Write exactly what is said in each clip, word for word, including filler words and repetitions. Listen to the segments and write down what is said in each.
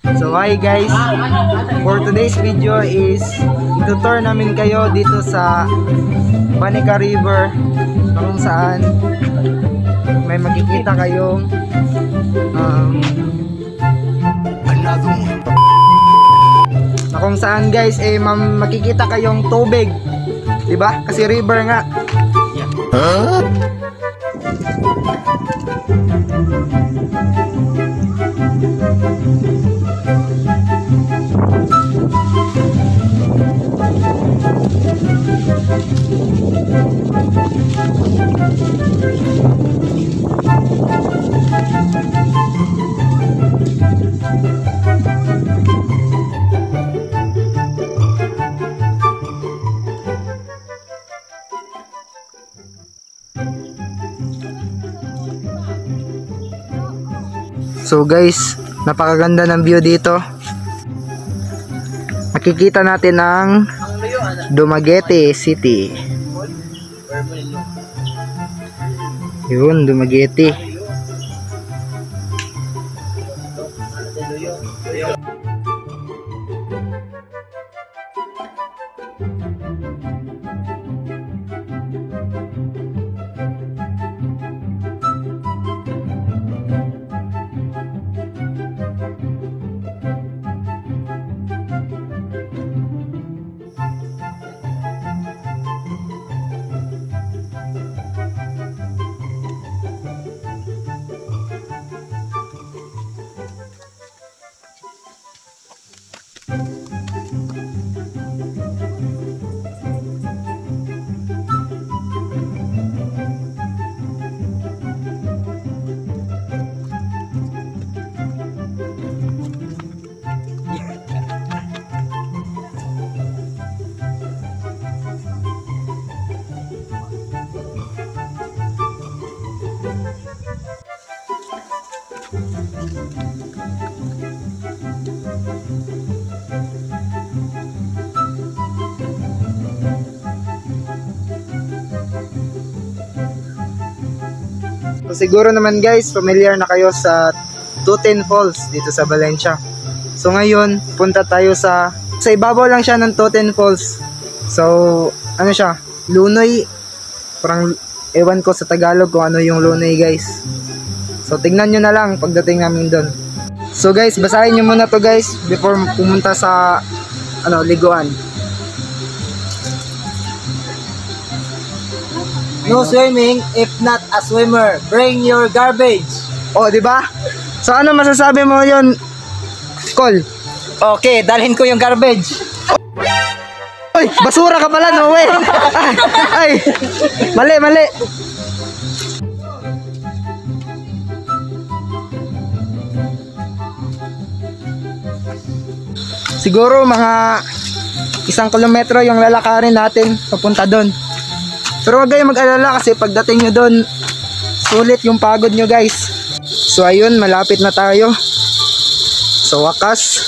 So hi guys, for today's video is itutour namin kayo dito sa Banica River, kung saan may makikita kayong um, na kung saan guys eh makikita kayong tubig, diba? Kasi river nga. Huh? So guys, napakaganda ng view dito. Makikita natin ang Dumaguete City. Yun, Dumaguete. So, siguro naman guys, familiar na kayo sa Tuten Falls dito sa Valencia. So ngayon, punta tayo sa sa ibabaw lang siya ng Tuten Falls. So ano siya, Lunoy. Parang ewan ko sa Tagalog kung ano yung Lunoy guys. So tignan nyo na lang pagdating namin doon. So guys, basahin nyo muna to guys before pumunta sa ano, liguan. No swimming if not a swimmer. Bring your garbage. Oh, di ba? So ano masasabi mo yon, Col? Okay, dalhin ko yung garbage. Oy, basura ka pala, no way. Ay, mali, mali. Siguro mga isang kilometro yung lalakarin natin papunta doon. Pero wag kayong mag-alala kasi pagdating nyo doon, sulit yung pagod nyo guys. So ayun, malapit na tayo. So wakas,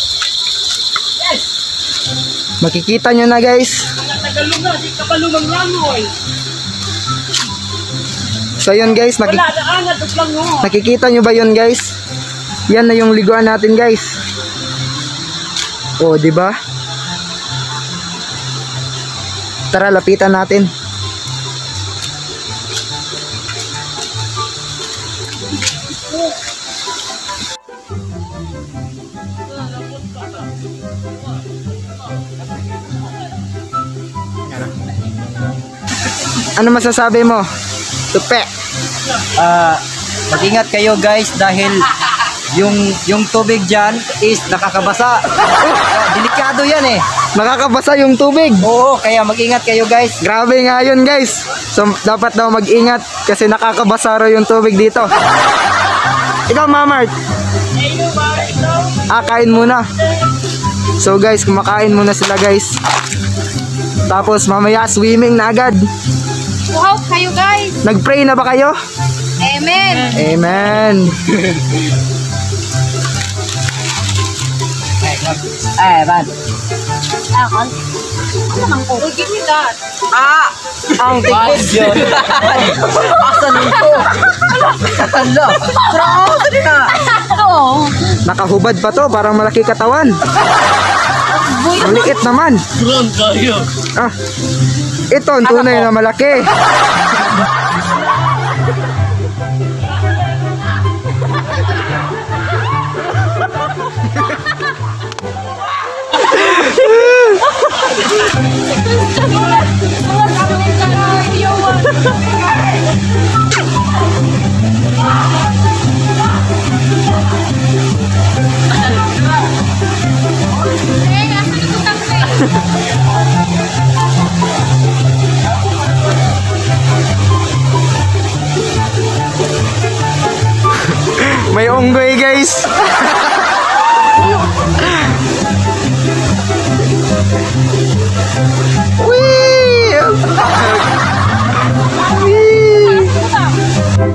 makikita nyo na guys. So ayun guys, nakik nakikita nyo ba yun guys? Yan na yung liguan natin guys. Oh, di ba? Tara, lapitan natin. Ano masasabi mo, Tupe? Ah, uh, mag-ingat kayo guys dahil yung yung tubig diyan is nakakabasa. Delikado yan eh. Nakakabasa yung tubig. Oo, kaya mag-ingat kayo guys. Grabe nga yun guys. So dapat daw mag-ingat kasi nakakabasa raw yung tubig dito. Ikaw, Mamart? Ah, kain muna. So guys, kumakain muna sila guys. Tapos mamaya swimming na agad. Wow, kayo guys. Nag-pray na ba kayo? Amen. Amen. Eh, man. Ah, kan? Ano naman ko? Give me that. Ah! Ang tikos yun. Asan nito? Hala! Pero ako na! Ito, Oo. Nakahubad pa to, parang malaki katawan. Ang liit naman. Ah, ito ang tunay na malaki. May unggoy guys. Wee! Wee!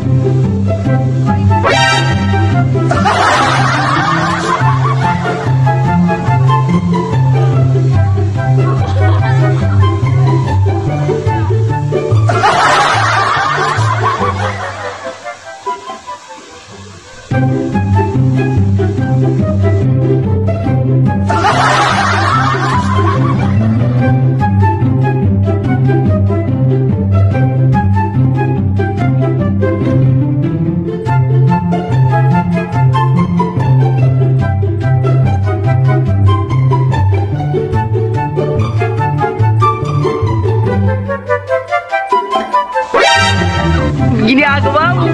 Ginagawa mo.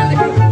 Salamat.